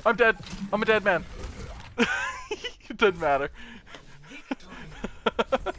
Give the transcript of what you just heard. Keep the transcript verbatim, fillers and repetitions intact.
I'm dead. I'm a dead man. It didn't matter.